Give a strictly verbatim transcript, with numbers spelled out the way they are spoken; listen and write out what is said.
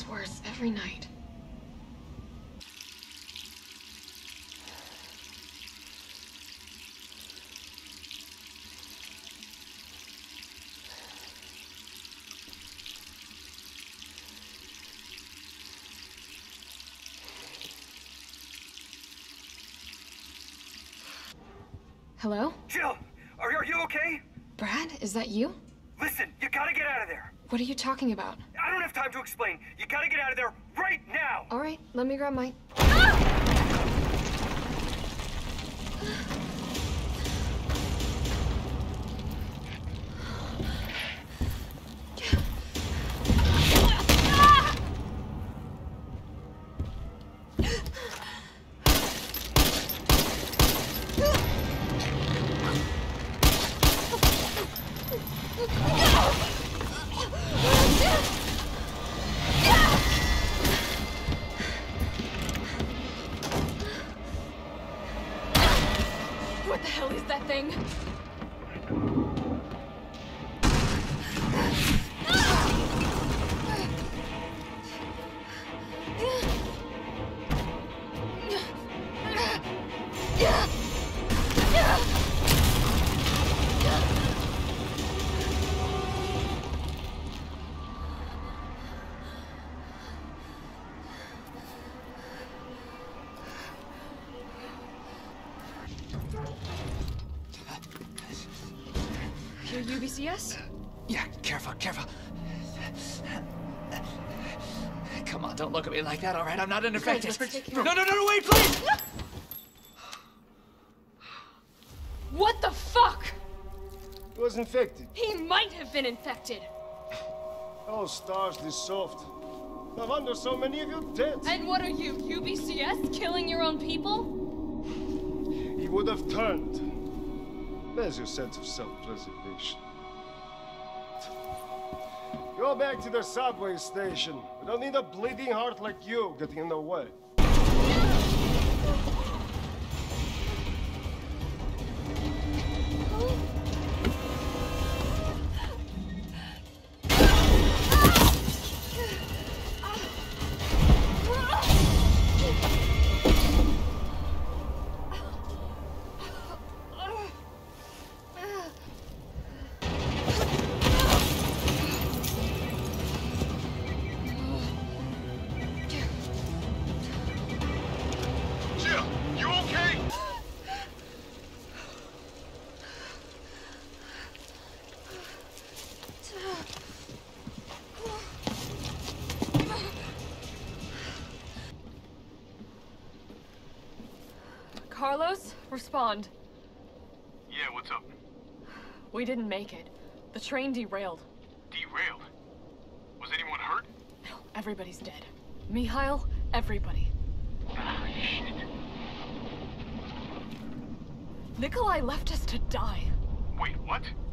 worse every night. Hello? Jill! Are, are you okay? Brad, is that you? Listen, you gotta get out of there! What are you talking about? I don't have time to explain. You gotta get out of there right now! All right, let me grab my... What the hell is that thing? You're U B C S? Yeah, careful, careful. Come on, don't look at me like that, all right? I'm not an infected. No, no, no, no, wait, please! What the fuck? He was infected. He might have been infected. Oh, stars, this soft. No wonder so many of you dead. And what are you, U B C S? Killing your own people? He would have turned. There's your sense of self-preservation. Go back to the subway station. We don't need a bleeding heart like you getting in the way. Carlos, respond. Yeah, what's up? We didn't make it. The train derailed. Derailed? Was anyone hurt? No, everybody's dead. Mikhail, everybody. Ah, shit. Nikolai left us to die. Wait, what?